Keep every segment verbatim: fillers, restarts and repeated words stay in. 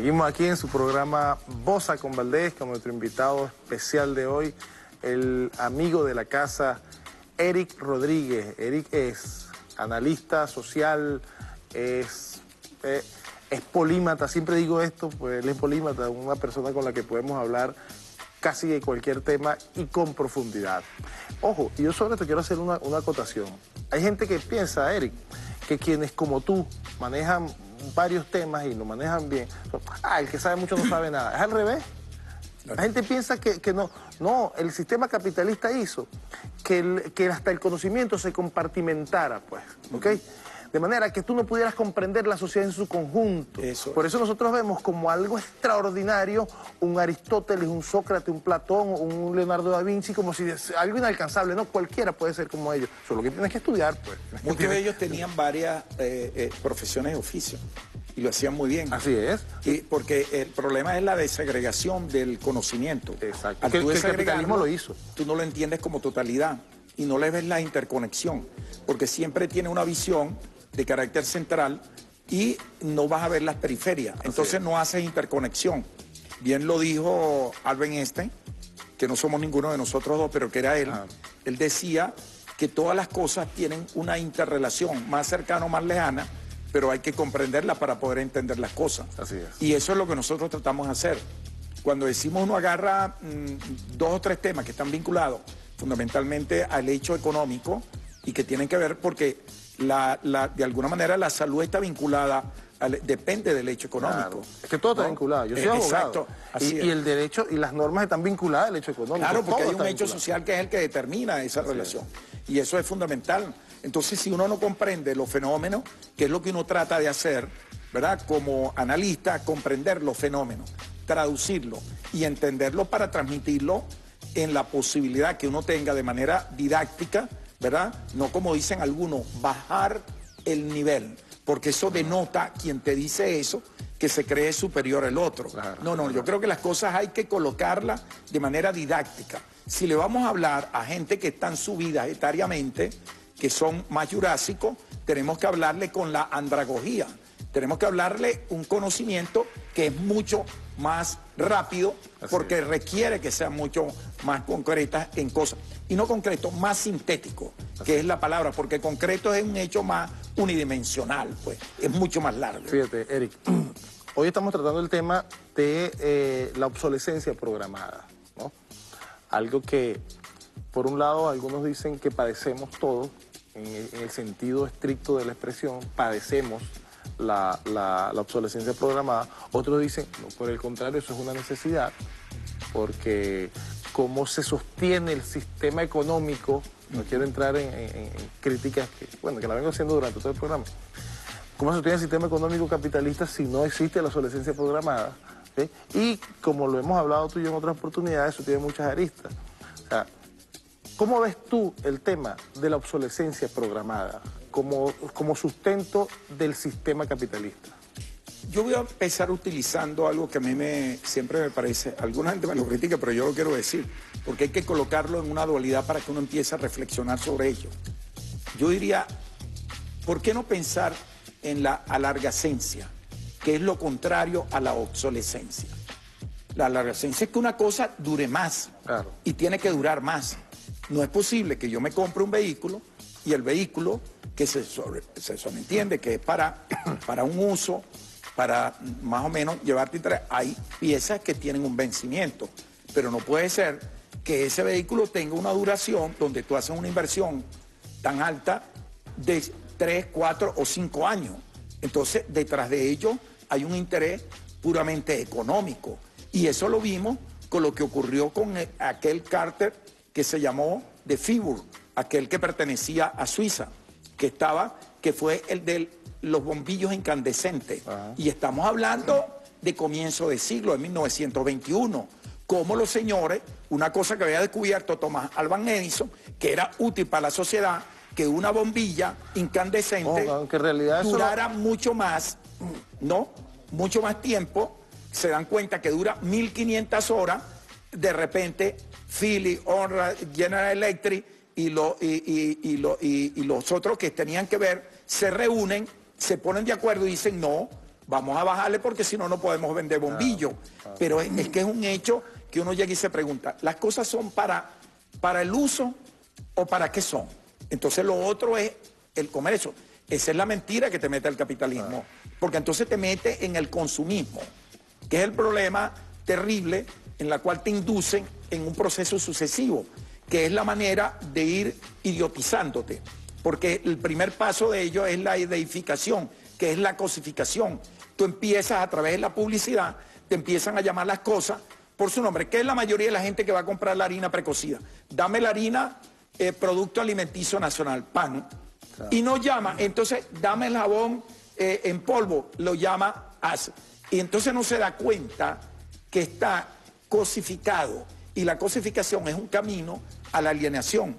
Seguimos aquí en su programa Bosa con Valdés, con nuestro invitado especial de hoy, el amigo de la casa, Eric Rodríguez. Eric es analista social, es, eh, es polímata, siempre digo esto, pues él es polímata, una persona con la que podemos hablar casi de cualquier tema y con profundidad. Ojo, y yo sobre esto quiero hacer una, una acotación. Hay gente que piensa, Eric, que quienes como tú manejan varios temas y lo manejan bien, ah, el que sabe mucho no sabe nada. Es al revés. La gente piensa que, que no, no, el sistema capitalista hizo que, el, que hasta el conocimiento se compartimentara, pues, ¿ok? De manera que tú no pudieras comprender la sociedad en su conjunto. Eso. Por eso nosotros vemos como algo extraordinario un Aristóteles, un Sócrates, un Platón, un Leonardo da Vinci, como si algo inalcanzable, no, cualquiera puede ser como ellos. Solo que tienes que estudiar, pues. Muchos de ellos tenían varias eh, eh, profesiones de oficio y lo hacían muy bien. Así es. Y porque el problema es la desagregación del conocimiento. Exacto. Que, que el capitalismo lo hizo. Tú no lo entiendes como totalidad y no le ves la interconexión, porque siempre tiene una visión de carácter central y no vas a ver las periferias. Entonces no haces interconexión. Bien lo dijo Albert Einstein, que no somos ninguno de nosotros dos, pero que era él. Ah. Él decía que todas las cosas tienen una interrelación, más cercana o más lejana, pero hay que comprenderla para poder entender las cosas. Así es. Y eso es lo que nosotros tratamos de hacer. Cuando decimos uno agarra mmm, dos o tres temas que están vinculados fundamentalmente al hecho económico y que tienen que ver porque La, la, de alguna manera la salud está vinculada, al, depende del hecho económico. Claro. Es que todo está ¿no? vinculado, yo soy eh, abogado. Así y, y el derecho y las normas están vinculadas al hecho económico. Claro, porque todo hay un hecho vinculado. social que es el que determina esa así relación. Es. Y eso es fundamental. Entonces, si uno no comprende los fenómenos, que es lo que uno trata de hacer, ¿verdad? Como analista, comprender los fenómenos, traducirlo y entenderlo para transmitirlo en la posibilidad que uno tenga de manera didáctica, ¿verdad? No como dicen algunos, bajar el nivel, porque eso denota, quien te dice eso, que se cree superior al otro. Claro, no, no, claro. Yo creo que las cosas hay que colocarlas de manera didáctica. Si le vamos a hablar a gente que están subidas etariamente, que son más jurásicos, tenemos que hablarle con la andragogía. Tenemos que hablarle un conocimiento que es mucho más rápido, así porque es. Requiere que sean mucho más concretas en cosas. Y no concreto, más sintético, así que es la palabra, porque concreto es un hecho más unidimensional, pues, es mucho más largo. Fíjate, Eric, hoy estamos tratando el tema de eh, la obsolescencia programada, ¿no? Algo que, por un lado, algunos dicen que padecemos todos, en el, en el sentido estricto de la expresión, padecemos La, la, la obsolescencia programada. Otros dicen, no, por el contrario, eso es una necesidad, porque cómo se sostiene el sistema económico, no quiero entrar en, en, en críticas, que, bueno, que la vengo haciendo durante todo el programa, cómo se sostiene el sistema económico capitalista si no existe la obsolescencia programada, ¿sí? Y como lo hemos hablado tú y yo en otras oportunidades, eso tiene muchas aristas. O sea, ¿cómo ves tú el tema de la obsolescencia programada como, como sustento del sistema capitalista? Yo voy a empezar utilizando algo que a mí me, siempre me parece, alguna gente me lo critica, pero yo lo quiero decir, porque hay que colocarlo en una dualidad para que uno empiece a reflexionar sobre ello. Yo diría, ¿por qué no pensar en la alargacencia, que es lo contrario a la obsolescencia? La alargacencia es que una cosa dure más, claro, y tiene que durar más. No es posible que yo me compre un vehículo y el vehículo que se, sobre, se sobreentiende que es para, para un uso, para más o menos llevarte entre... Hay piezas que tienen un vencimiento, pero no puede ser que ese vehículo tenga una duración donde tú haces una inversión tan alta de tres, cuatro o cinco años. Entonces, detrás de ello hay un interés puramente económico. Y eso lo vimos con lo que ocurrió con aquel cárter que se llamó de Fibur, aquel que pertenecía a Suiza, que estaba, que fue el de los bombillos incandescentes. Ajá. Y estamos hablando de comienzo de siglo, de mil novecientos veintiuno, como los señores, una cosa que había descubierto Thomas Alva Edison, que era útil para la sociedad, que una bombilla incandescente oh, que en realidad durara eso... mucho más, ¿no? Mucho más tiempo. Se dan cuenta que dura mil quinientas horas, de repente Philips, Honda, General Electric y, lo, y, y, y, lo, y, y los otros que tenían que ver se reúnen, se ponen de acuerdo y dicen no, vamos a bajarle porque si no, no podemos vender bombillos. Claro, claro. Pero es, es que es un hecho que uno llega y se pregunta, ¿las cosas son para, para el uso o para qué son? Entonces lo otro es el comercio. Esa es la mentira que te mete el capitalismo, claro. Porque entonces te mete en el consumismo, que es el problema terrible en la cual te inducen en un proceso sucesivo, que es la manera de ir idiotizándote, porque el primer paso de ello es la deificación, que es la cosificación. Tú empiezas a través de la publicidad, te empiezan a llamar las cosas por su nombre, que es la mayoría de la gente que va a comprar la harina precocida. Dame la harina, eh, Producto Alimenticio Nacional, P A N, claro. Y no llama, entonces dame el jabón eh, en polvo, lo llama A S E. Y entonces no se da cuenta que está cosificado, y la cosificación es un camino a la alienación,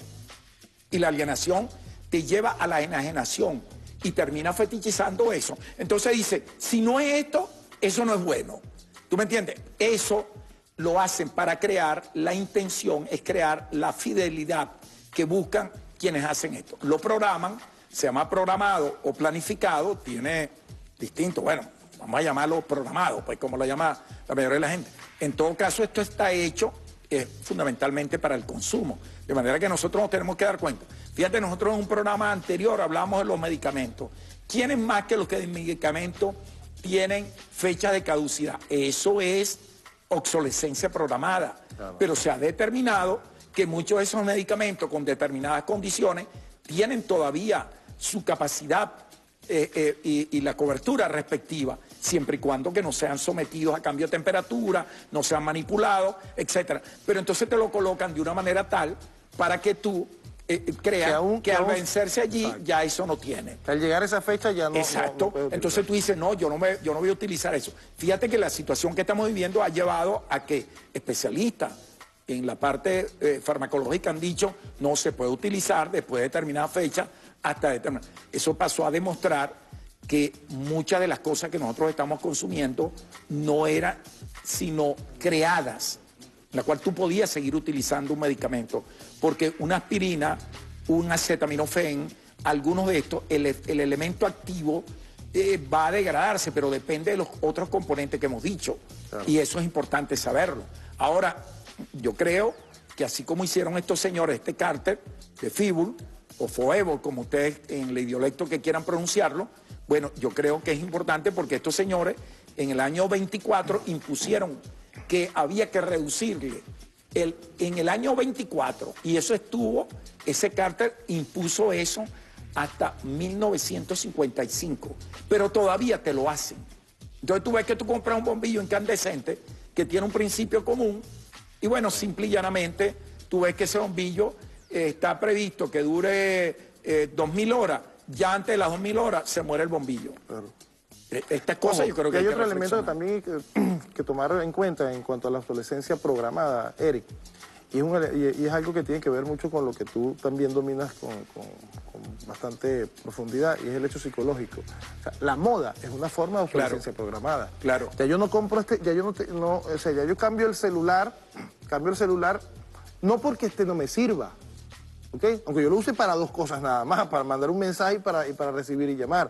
y la alienación te lleva a la enajenación y termina fetichizando eso. Entonces dice, si no es esto, eso no es bueno. ¿Tú me entiendes? Eso lo hacen para crear, la intención es crear la fidelidad que buscan quienes hacen esto. Lo programan, se llama programado o planificado, tiene distinto, bueno, vamos a llamarlo programado, pues como lo llama la mayoría de la gente. En todo caso, esto está hecho eh, fundamentalmente para el consumo, de manera que nosotros nos tenemos que dar cuenta. Fíjate, nosotros en un programa anterior hablamos de los medicamentos. ¿Quiénes más que los que de medicamentos tienen fecha de caducidad? Eso es obsolescencia programada, claro. Pero se ha determinado que muchos de esos medicamentos con determinadas condiciones tienen todavía su capacidad eh, eh, y, y la cobertura respectiva, siempre y cuando que no sean sometidos a cambio de temperatura, no sean manipulados, etcétera. Pero entonces te lo colocan de una manera tal para que tú eh, creas que, aún, que, que al aún, vencerse allí, exacto, ya eso no tiene. Al llegar a esa fecha ya no. Exacto. No, no entonces tú dices, no, yo no, me, yo no voy a utilizar eso. Fíjate que la situación que estamos viviendo ha llevado a que especialistas en la parte eh, farmacológica han dicho no se puede utilizar después de determinada fecha hasta determinada. Eso pasó a demostrar que muchas de las cosas que nosotros estamos consumiendo no eran sino creadas, en la cual tú podías seguir utilizando un medicamento, porque una aspirina, un acetaminofén, algunos de estos, el, el elemento activo eh, va a degradarse, pero depende de los otros componentes que hemos dicho, claro. Y eso es importante saberlo. Ahora, yo creo que así como hicieron estos señores, este Carter de Fibul, o Foevo, como ustedes en el idiolecto que quieran pronunciarlo, bueno, yo creo que es importante porque estos señores en el año veinticuatro impusieron que había que reducirle el, en el año veinticuatro, y eso estuvo, ese Carter impuso eso hasta mil novecientos cincuenta y cinco, pero todavía te lo hacen. Entonces tú ves que tú compras un bombillo incandescente que tiene un principio común, y bueno, simple y llanamente, tú ves que ese bombillo eh, está previsto que dure eh, dos mil horas, ya antes de las dos mil horas se muere el bombillo. Claro. Estas cosas Ojo, yo creo que hay, hay otro elemento también que, que tomar en cuenta en cuanto a la obsolescencia programada, Eric, y es, un, y, y es algo que tiene que ver mucho con lo que tú también dominas con, con, con bastante profundidad, y es el hecho psicológico. O sea, la moda es una forma de obsolescencia claro. programada. Claro. Ya yo no compro este, ya yo no, te, no, o sea, ya yo cambio el celular, cambio el celular, no porque este no me sirva, ¿ok? Aunque yo lo use para dos cosas nada más, para mandar un mensaje y para, y para recibir y llamar,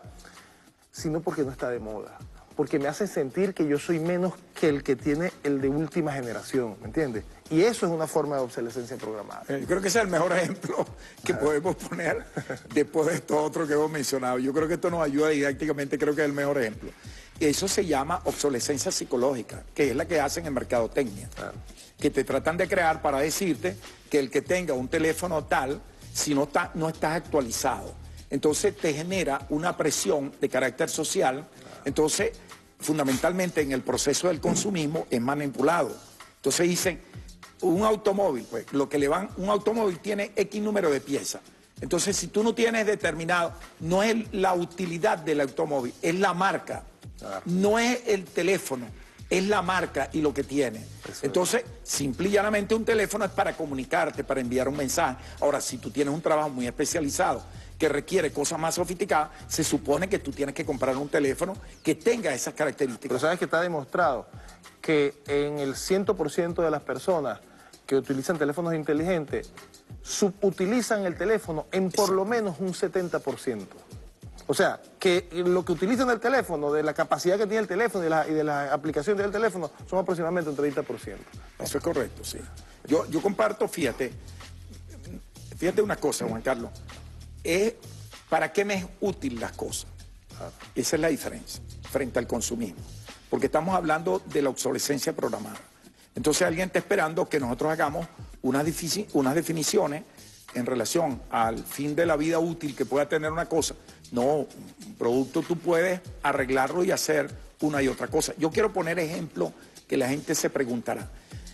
sino porque no está de moda, porque me hace sentir que yo soy menos que el que tiene el de última generación, ¿me entiendes? Y eso es una forma de obsolescencia programada. Yo creo que ese es el mejor ejemplo que podemos poner después de esto otro que hemos mencionado. Yo creo que esto nos ayuda didácticamente, creo que es el mejor ejemplo. Eso se llama obsolescencia psicológica, que es la que hacen en mercadotecnia, claro. Que te tratan de crear para decirte que el que tenga un teléfono tal, si no, está, no estás actualizado, entonces te genera una presión de carácter social. Entonces, fundamentalmente en el proceso del consumismo es manipulado. Entonces dicen, un automóvil, pues lo que le van, un automóvil tiene X número de piezas. Entonces, si tú no tienes determinado, no es la utilidad del automóvil, es la marca. No es el teléfono, es la marca y lo que tiene. Entonces, simple y llanamente un teléfono es para comunicarte, para enviar un mensaje. Ahora, si tú tienes un trabajo muy especializado que requiere cosas más sofisticadas, se supone que tú tienes que comprar un teléfono que tenga esas características. Pero sabes que está demostrado que en el cien por ciento de las personas que utilizan teléfonos inteligentes, subutilizan el teléfono en por lo menos un setenta por ciento. O sea, que lo que utilizan el teléfono, de la capacidad que tiene el teléfono y de la, y de la aplicación del teléfono, son aproximadamente un treinta por ciento. Eso es correcto, sí. Yo, yo comparto, fíjate, fíjate una cosa, Juan Carlos, es para qué me es útil las cosas. Esa es la diferencia frente al consumismo, porque estamos hablando de la obsolescencia programada. Entonces alguien está esperando que nosotros hagamos unas, unas definiciones en relación al fin de la vida útil que pueda tener una cosa. No, un producto tú puedes arreglarlo y hacer una y otra cosa. Yo quiero poner ejemplos que la gente se preguntará.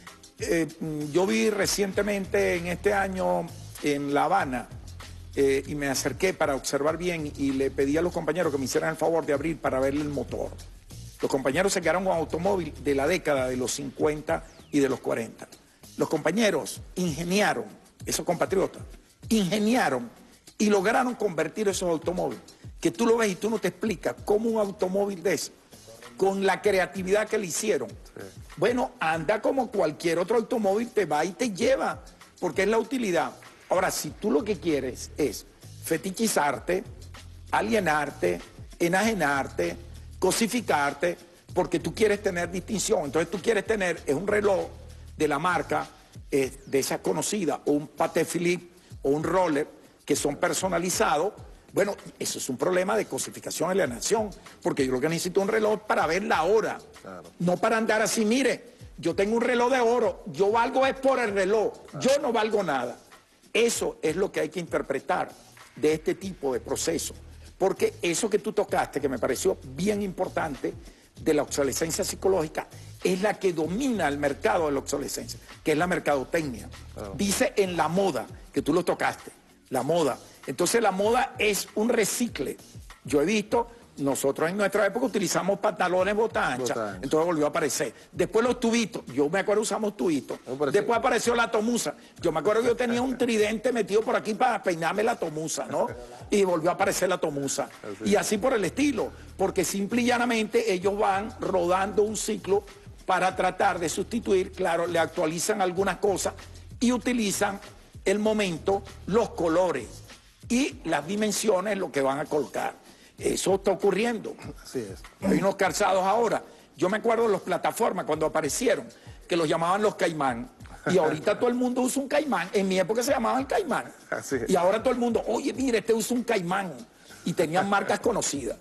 Eh, yo vi recientemente en este año en La Habana eh, y me acerqué para observar bien y le pedí a los compañeros que me hicieran el favor de abrir para ver el motor. Los compañeros se quedaron con automóvil de la década de los cincuenta y de los cuarenta. Los compañeros ingeniaron, esos compatriotas, ingeniaron y lograron convertir esos automóviles, que tú lo ves y tú no te explicas cómo un automóvil de ese, con la creatividad que le hicieron, sí. Bueno, anda como cualquier otro automóvil, te va y te lleva, porque es la utilidad. Ahora, si tú lo que quieres es fetichizarte, alienarte, enajenarte, cosificarte, porque tú quieres tener distinción, entonces tú quieres tener es un reloj de la marca eh, de esa conocida, o un Patek Philippe, o un roller, que son personalizados. Bueno, eso es un problema de cosificación y alienación, porque yo lo que necesito es un reloj para ver la hora, claro. No para andar así, mire, yo tengo un reloj de oro, yo valgo es por el reloj, claro. Yo no valgo nada. Eso es lo que hay que interpretar de este tipo de procesos, porque eso que tú tocaste, que me pareció bien importante, de la obsolescencia psicológica, es la que domina el mercado de la obsolescencia, que es la mercadotecnia. Claro. Dice en la moda, que tú lo tocaste, la moda. Entonces la moda es un recicle. Yo he visto, nosotros en nuestra época utilizamos pantalones bota ancha, entonces volvió a aparecer. Después los tubitos, yo me acuerdo usamos tubitos. Después apareció la tomusa. Yo me acuerdo que yo tenía un tridente metido por aquí para peinarme la tomusa, ¿no? Y volvió a aparecer la tomusa. Así. Y así por el estilo, porque simple y llanamente ellos van rodando un ciclo para tratar de sustituir, claro, le actualizan algunas cosas y utilizan el momento, los colores y las dimensiones, lo que van a colocar. Eso está ocurriendo. Así es. Hay unos calzados ahora. Yo me acuerdo de las plataformas cuando aparecieron, que los llamaban los caimán. Y ahorita todo el mundo usa un caimán. En mi época se llamaban caimán. Así es. Y ahora todo el mundo, oye, mire, este usa un caimán. Y tenían marcas conocidas.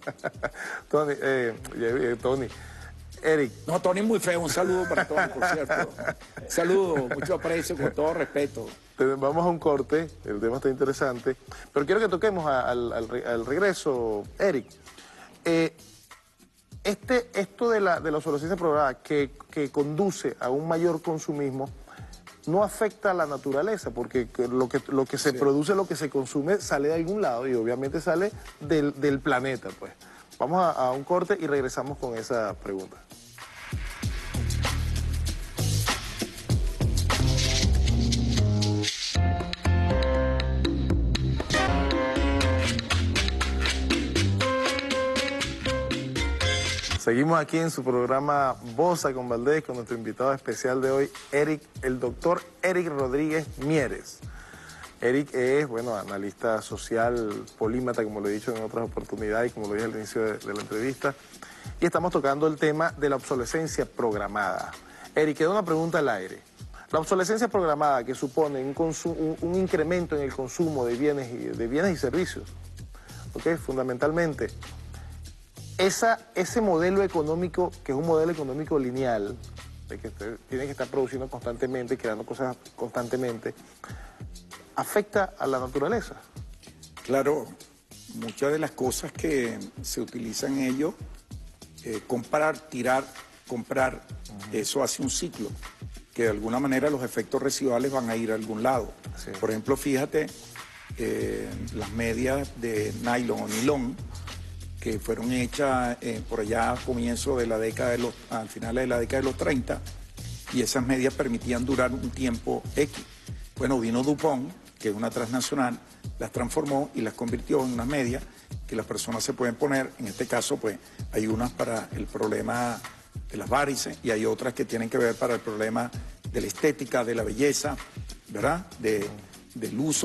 Tony, eh, eh, Tony, Eric. No, Tony es muy feo. Un saludo para Tony, por cierto. Saludo, mucho aprecio, con todo respeto. Vamos a un corte, el tema está interesante, pero quiero que toquemos a, al, al, al regreso, Eric. Eh, este, esto de la, de la obsolescencia programada que, que conduce a un mayor consumismo no afecta a la naturaleza, porque lo que, lo que se sí. produce, lo que se consume, sale de algún lado y obviamente sale del, del planeta, pues. Vamos a, a un corte y regresamos con esa pregunta. Seguimos aquí en su programa Bosa con Valdés con nuestro invitado especial de hoy, Eric, el doctor Eric Rodríguez Mieres. Eric es, bueno, analista social, polímata, como lo he dicho en otras oportunidades y como lo dije al inicio de, de la entrevista. Y estamos tocando el tema de la obsolescencia programada. Eric, queda una pregunta al aire. La obsolescencia programada, que supone un, un, un incremento en el consumo de bienes y, de bienes y servicios, ¿ok? Fundamentalmente, esa, ese modelo económico, que es un modelo económico lineal, de que usted tiene que estar produciendo constantemente, creando cosas constantemente, ¿afecta a la naturaleza? Claro, muchas de las cosas que se utilizan en ello, eh, comprar, tirar, comprar, uh-huh. Eso hace un ciclo, que de alguna manera los efectos residuales van a ir a algún lado. Sí. Por ejemplo, fíjate, eh, las medias de nylon o nilón, que fueron hechas eh, por allá a comienzo de la década de los, al final de la década de los treinta, y esas medias permitían durar un tiempo X. Bueno, vino DuPont, que es una transnacional, las transformó y las convirtió en unas medias que las personas se pueden poner. En este caso, pues, hay unas para el problema de las varices y hay otras que tienen que ver para el problema de la estética, de la belleza, ¿verdad? De, del uso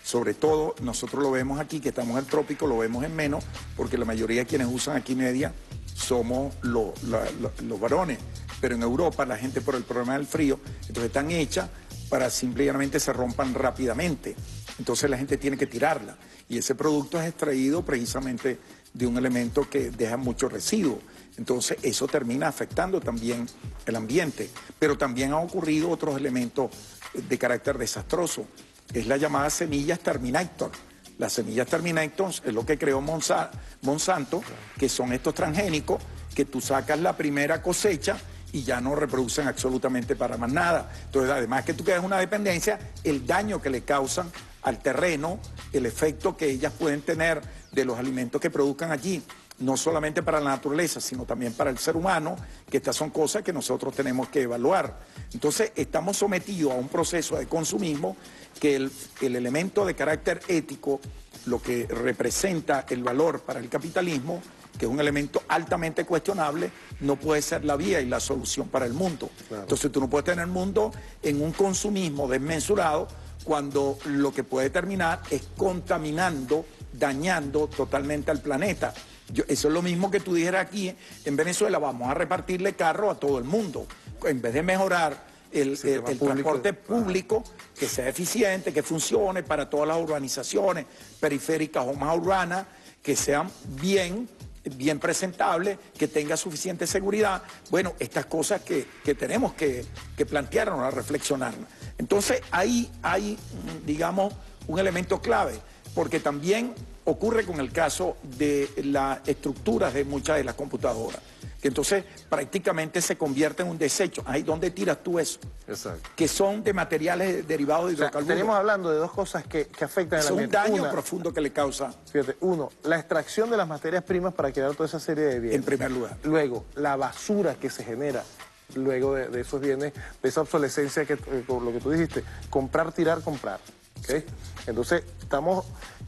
Sobre todo, nosotros lo vemos aquí, que estamos en el trópico, lo vemos en menos, porque la mayoría de quienes usan aquí media somos lo, la, lo, los varones. Pero en Europa, la gente por el problema del frío, entonces están hechas para simplemente se rompan rápidamente. Entonces la gente tiene que tirarla. Y ese producto es extraído precisamente de un elemento que deja mucho residuo. Entonces eso termina afectando también el ambiente. Pero también han ocurrido otros elementos de carácter desastroso. Es la llamada semillas Terminator. Las semillas Terminator es lo que creó Monsa- Monsanto, que son estos transgénicos que tú sacas la primera cosecha y ya no reproducen absolutamente para más nada. Entonces, además que tú creas una dependencia, el daño que le causan al terreno, el efecto que ellas pueden tener de los alimentos que produzcan allí, no solamente para la naturaleza, sino también para el ser humano, que estas son cosas que nosotros tenemos que evaluar. Entonces, estamos sometidos a un proceso de consumismo que el, el elemento de carácter ético, lo que representa el valor para el capitalismo, que es un elemento altamente cuestionable, no puede ser la vía y la solución para el mundo. Claro. Entonces tú no puedes tener el mundo en un consumismo desmesurado cuando lo que puede terminar es contaminando, dañando totalmente al planeta. Yo, eso es lo mismo que tú dijeras aquí en Venezuela, vamos a repartirle carro a todo el mundo. En vez de mejorar el, el, el público, transporte público, que sea eficiente, que funcione para todas las urbanizaciones periféricas o más urbanas, que sean bien... bien presentable, que tenga suficiente seguridad. Bueno, estas cosas que, que tenemos que, que plantearnos, a reflexionarnos. Entonces, ahí hay, digamos, un elemento clave, porque también ocurre con el caso de las estructuras de muchas de las computadoras, que entonces prácticamente se convierte en un desecho. Ahí, ¿dónde tiras tú eso? Exacto. Que son de materiales derivados de hidrocarburos. O sea, tenemos hablando de dos cosas que, que afectan al ambiente. Es un daño una, profundo que le causa. Fíjate, uno, la extracción de las materias primas para crear toda esa serie de bienes. En primer lugar. Luego, la basura que se genera luego de, de esos bienes, de esa obsolescencia que, eh, lo que tú dijiste, comprar, tirar, comprar. ¿Okay? Entonces, estamos,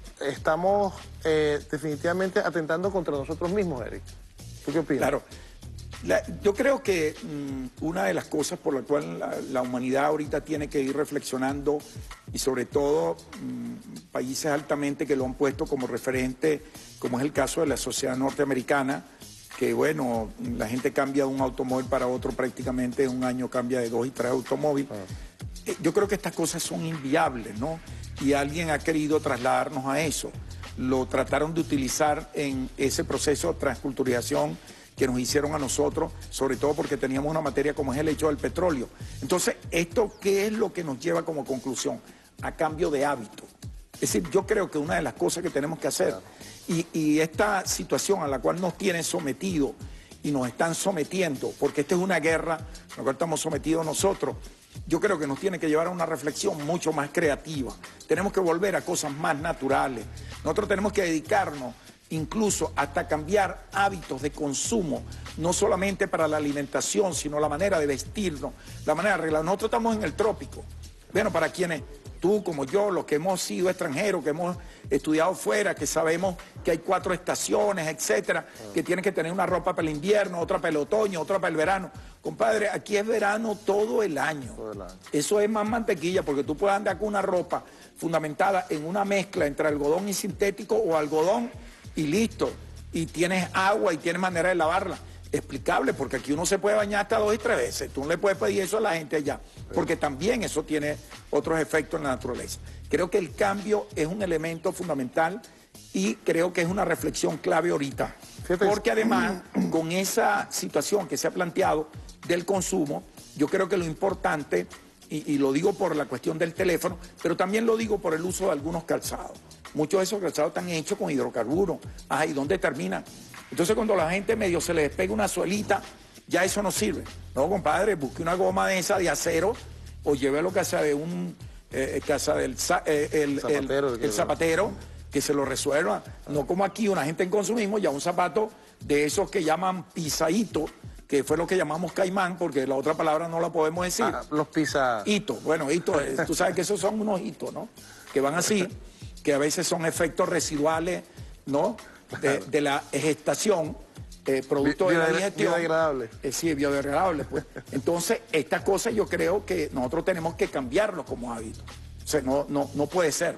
estamos eh, definitivamente atentando contra nosotros mismos, Eric. ¿Tú qué opinas? Claro. La, yo creo que mmm, una de las cosas por la cual la, la humanidad ahorita tiene que ir reflexionando, y sobre todo mmm, países altamente que lo han puesto como referente, como es el caso de la sociedad norteamericana, que bueno, la gente cambia de un automóvil para otro prácticamente en un año, cambia de dos y tres automóviles. Ah. Eh, yo creo que estas cosas son inviables, ¿no? Y alguien ha querido trasladarnos a eso. Lo trataron de utilizar en ese proceso de transculturización que nos hicieron a nosotros, sobre todo porque teníamos una materia como es el hecho del petróleo. Entonces, ¿esto qué es lo que nos lleva como conclusión? A cambio de hábito. Es decir, yo creo que una de las cosas que tenemos que hacer, y, y esta situación a la cual nos tienen sometidos y nos están sometiendo, porque esta es una guerra a la cual estamos sometidos nosotros, yo creo que nos tiene que llevar a una reflexión mucho más creativa. Tenemos que volver a cosas más naturales. Nosotros tenemos que dedicarnos incluso hasta cambiar hábitos de consumo, no solamente para la alimentación, sino la manera de vestirnos, la manera de arreglar. Nosotros estamos en el trópico. Bueno, para quienes, tú como yo, los que hemos sido extranjeros, que hemos estudiado fuera, que sabemos que hay cuatro estaciones, etcétera, que tienen que tener una ropa para el invierno, otra para el otoño, otra para el verano. Compadre, aquí es verano todo el año. Todo el año. Eso es más mantequilla, porque tú puedes andar con una ropa fundamentada en una mezcla entre algodón y sintético o algodón y listo, y tienes agua y tienes manera de lavarla. Explicable, porque aquí uno se puede bañar hasta dos y tres veces. Tú no le puedes pedir eso a la gente allá, porque también eso tiene otros efectos en la naturaleza. Creo que el cambio es un elemento fundamental y creo que es una reflexión clave ahorita. Porque además, con esa situación que se ha planteado del consumo, yo creo que lo importante, y, y lo digo por la cuestión del teléfono, pero también lo digo por el uso de algunos calzados. Muchos de esos calzados están hechos con hidrocarburos. Ah, ¿y dónde terminan? Entonces, cuando la gente medio se le despega una suelita, ya eso no sirve. No, compadre, busque una goma de esa de acero o llévelo a casa de un eh, casa del eh, el, zapatero, el, el zapatero que se lo resuelva. No como aquí una gente en consumismo, ya un zapato de esos que llaman pisadito, que fue lo que llamamos caimán, porque la otra palabra no la podemos decir. Ah, los pisa... Hito, bueno, hito, eh, tú sabes que esos son unos hitos, ¿no? Que van así, que a veces son efectos residuales, ¿no? De, de la gestación, eh, producto Bio, de la digestión. Biodegradable. Eh, sí, biodegradable, pues. Entonces, estas cosas yo creo que nosotros tenemos que cambiarlo como hábito. O sea, no, no, no puede ser, pues.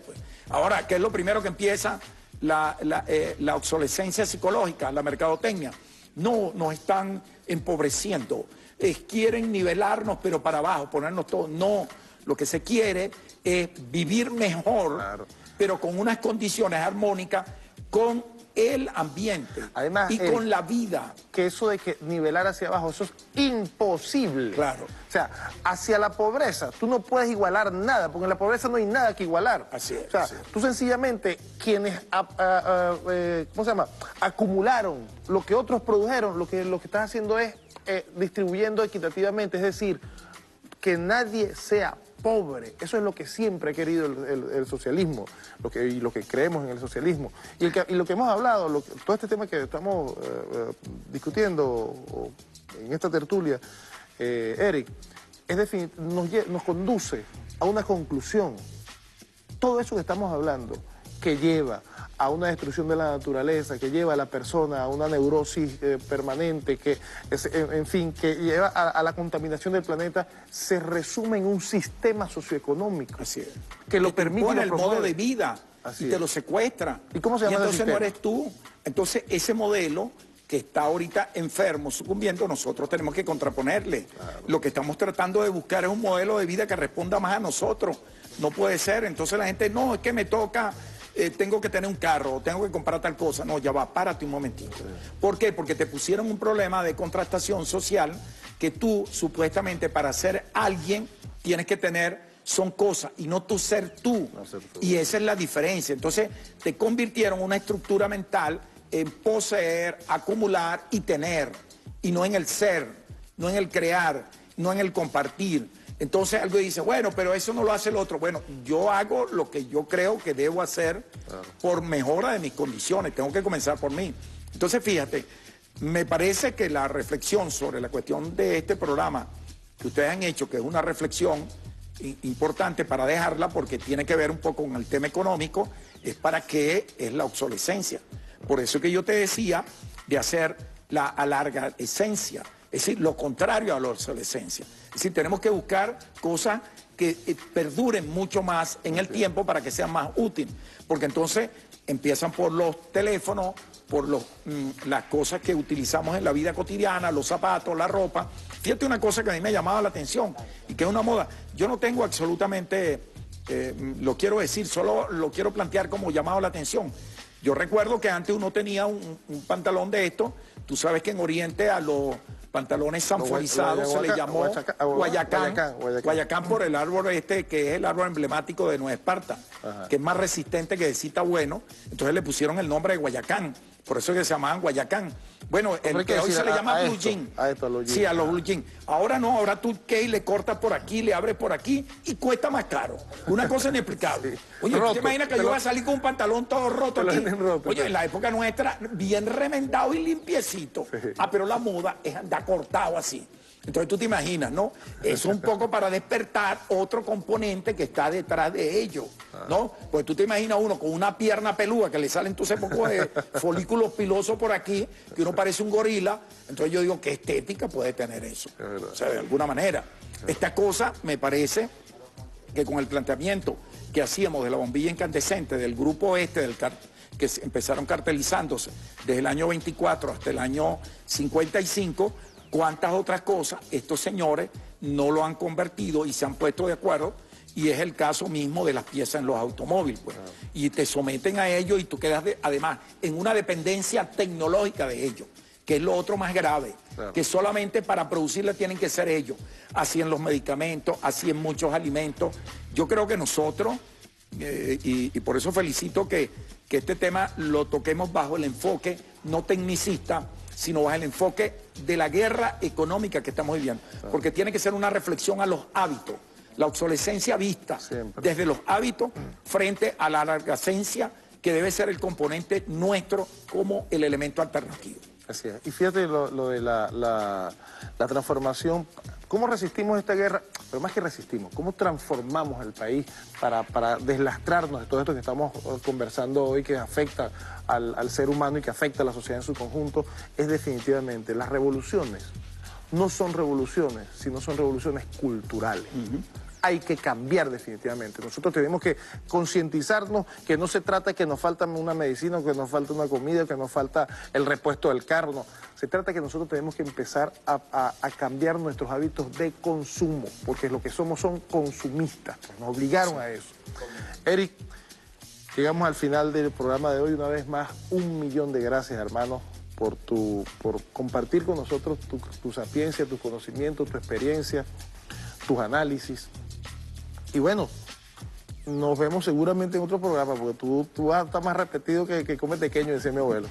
Ahora, ¿qué es lo primero que empieza? La, la, eh, la obsolescencia psicológica, la mercadotecnia. No, nos están empobreciendo. Eh, quieren nivelarnos, pero para abajo, ponernos todo. No, lo que se quiere es vivir mejor, claro, pero con unas condiciones armónicas con el ambiente. Además, y el, con la vida. Que eso de que nivelar hacia abajo, eso es imposible. Claro. O sea, hacia la pobreza, tú no puedes igualar nada, porque en la pobreza no hay nada que igualar. Así es. O sea, así es. tú sencillamente, quienes, a, a, a, eh, ¿cómo se llama?, acumularon lo que otros produjeron, lo que, lo que estás haciendo es eh, distribuyendo equitativamente, es decir, que nadie sea pobre. Eso es lo que siempre ha querido el, el, el socialismo, lo que, y lo que creemos en el socialismo. Y, el que, y lo que hemos hablado, lo que, todo este tema que estamos eh, discutiendo o, en esta tertulia, eh, Eric, es definit- nos, nos conduce a una conclusión. Todo eso que estamos hablando, que lleva a una destrucción de la naturaleza, que lleva a la persona a una neurosis eh, permanente, que es, en, en fin, que lleva a, a la contaminación del planeta, se resume en un sistema socioeconómico. Así es. Que lo permite y lo el promueve. modo de vida. Así y es. te lo secuestra. ¿Y cómo se llama y entonces ese no sistema? eres tú. Entonces ese modelo que está ahorita enfermo, sucumbiendo, nosotros tenemos que contraponerle. Claro. Lo que estamos tratando de buscar es un modelo de vida que responda más a nosotros. No puede ser. Entonces la gente, no, es que me toca... Eh, tengo que tener un carro, tengo que comprar tal cosa. No, ya va, párate un momentito. Sí. ¿Por qué? Porque te pusieron un problema de contrastación social que tú, supuestamente, para ser alguien, tienes que tener, son cosas, y no tú ser tú. No ser tú. Y esa es la diferencia. Entonces, te convirtieron una estructura mental en poseer, acumular y tener, y no en el ser, no en el crear, no en el compartir. Entonces algo dice, bueno, pero eso no lo hace el otro. Bueno, yo hago lo que yo creo que debo hacer, claro, por mejora de mis condiciones. Tengo que comenzar por mí. Entonces, fíjate, me parece que la reflexión sobre la cuestión de este programa que ustedes han hecho, que es una reflexión importante para dejarla, porque tiene que ver un poco con el tema económico, es para qué es la obsolescencia. Por eso que yo te decía de hacer la alarga esencia. Es decir, lo contrario a la obsolescencia. Es decir, tenemos que buscar cosas que eh, perduren mucho más en el tiempo para que sean más útiles. Porque entonces empiezan por los teléfonos, por los, mmm, las cosas que utilizamos en la vida cotidiana, los zapatos, la ropa. Fíjate una cosa que a mí me llamaba la atención y que es una moda. Yo no tengo absolutamente, eh, lo quiero decir, solo lo quiero plantear como llamado la atención. Yo recuerdo que antes uno tenía un, un pantalón de esto. Tú sabes que en Oriente a los pantalones sanforizados se le llamó Guayacán, Guayacán, Guayacán, Guayacán por el árbol este, que es el árbol emblemático de Nueva Esparta, ajá, que es más resistente que de Cita Bueno. Entonces le pusieron el nombre de Guayacán, por eso es que se llamaban Guayacán. Bueno, el que hoy se le llama blue jean. A esto, a los jeans. Sí, a los blue jeans. Ahora no, ahora tú que le cortas por aquí, le abres por aquí y cuesta más caro. Una cosa inexplicable. Sí. Oye, roto, ¿tú te imaginas que yo voy a salir con un pantalón todo roto aquí? Roto, Oye, en la época nuestra, bien remendado y limpiecito. Sí. Ah, pero la moda es andar cortado así. Entonces tú te imaginas, ¿no? Es un poco para despertar otro componente que está detrás de ello, ¿no? Pues tú te imaginas uno con una pierna peluda que le salen entonces poco de folículos pilosos por aquí, que uno parece un gorila. Entonces yo digo, ¿qué estética puede tener eso? O sea, de alguna manera. Esta cosa me parece que con el planteamiento que hacíamos de la bombilla incandescente, del grupo este, del car que empezaron cartelizándose desde el año veinticuatro hasta el año cincuenta y cinco, cuántas otras cosas estos señores no lo han convertido y se han puesto de acuerdo, y es el caso mismo de las piezas en los automóviles, pues. Claro. Y te someten a ellos y tú quedas de, además en una dependencia tecnológica de ellos, que es lo otro más grave, claro, que solamente para producirla tienen que ser ellos, así en los medicamentos, así en muchos alimentos. Yo creo que nosotros, eh, y, y por eso felicito que, que este tema lo toquemos bajo el enfoque no tecnicista, sino bajo el enfoque de la guerra económica que estamos viviendo. Claro. Porque tiene que ser una reflexión a los hábitos, la obsolescencia vista siempre desde los hábitos frente a la alargacencia que debe ser el componente nuestro como el elemento alternativo. Así es. Y fíjate lo, lo de la, la, la transformación. ¿Cómo resistimos esta guerra? Pero más que resistimos, ¿cómo transformamos el país para, para deslastrarnos de todo esto que estamos conversando hoy, que afecta al, al ser humano y que afecta a la sociedad en su conjunto? Es definitivamente, las revoluciones no son revoluciones, sino son revoluciones culturales. Uh-huh. hay que cambiar definitivamente. Nosotros tenemos que concientizarnos que no se trata de que nos falta una medicina, que nos falta una comida, que nos falta el repuesto del carro, no. Se trata de que nosotros tenemos que empezar a, a, a cambiar nuestros hábitos de consumo, porque lo que somos son consumistas, nos obligaron a eso. Eric, llegamos al final del programa de hoy. Una vez más, un millón de gracias, hermano, por, tu, por compartir con nosotros tu, tu sapiencia, tus conocimientos, tu experiencia, tus análisis. Y bueno, nos vemos seguramente en otro programa, porque tú, tú vas a estar más repetido que, que come pequeño, decía mi abuelo.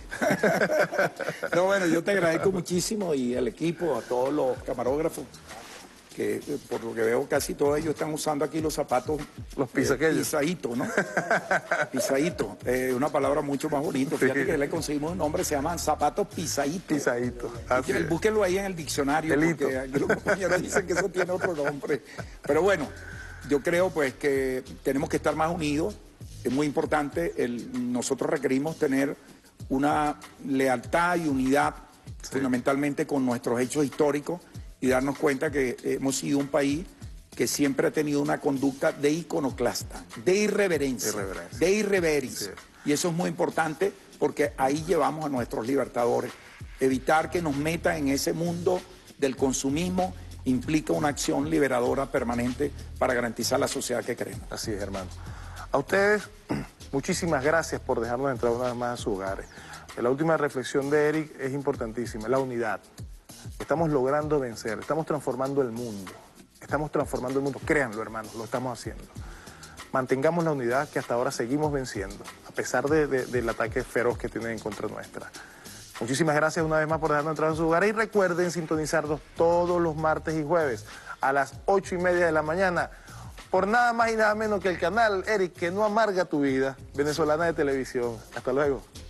No, bueno, yo te agradezco muchísimo y al equipo, a todos los camarógrafos, que por lo que veo casi todos ellos están usando aquí los zapatos. Los pisaquellos. Eh, pisadito, ¿no? Pisadito, es eh, una palabra mucho más bonita. Fíjate que le conseguimos un nombre, se llaman zapatos pisadito. Pisadito. Búsquenlo ahí en el diccionario, el porque aquí los compañeros dicen que eso tiene otro nombre. Pero bueno, yo creo pues que tenemos que estar más unidos. Es muy importante, el, nosotros requerimos tener una lealtad y unidad, sí, fundamentalmente con nuestros hechos históricos, y darnos cuenta que hemos sido un país que siempre ha tenido una conducta de iconoclasta, de irreverencia, irreverencia. de irreverencia. Sí. Y eso es muy importante porque ahí llevamos a nuestros libertadores. Evitar que nos metan en ese mundo del consumismo implica una acción liberadora permanente para garantizar la sociedad que queremos. Así es, hermano. A ustedes, muchísimas gracias por dejarnos entrar una vez más a sus hogares. La última reflexión de Eric es importantísima, la unidad. Estamos logrando vencer, estamos transformando el mundo, estamos transformando el mundo, créanlo, hermanos, lo estamos haciendo. Mantengamos la unidad que hasta ahora seguimos venciendo, a pesar de, de, del ataque feroz que tienen en contra nuestra. Muchísimas gracias una vez más por dejarnos entrar a su hogar y recuerden sintonizarnos todos los martes y jueves a las ocho y media de la mañana por nada más y nada menos que el canal, Eric, que no amarga tu vida, Venezolana de Televisión. Hasta luego.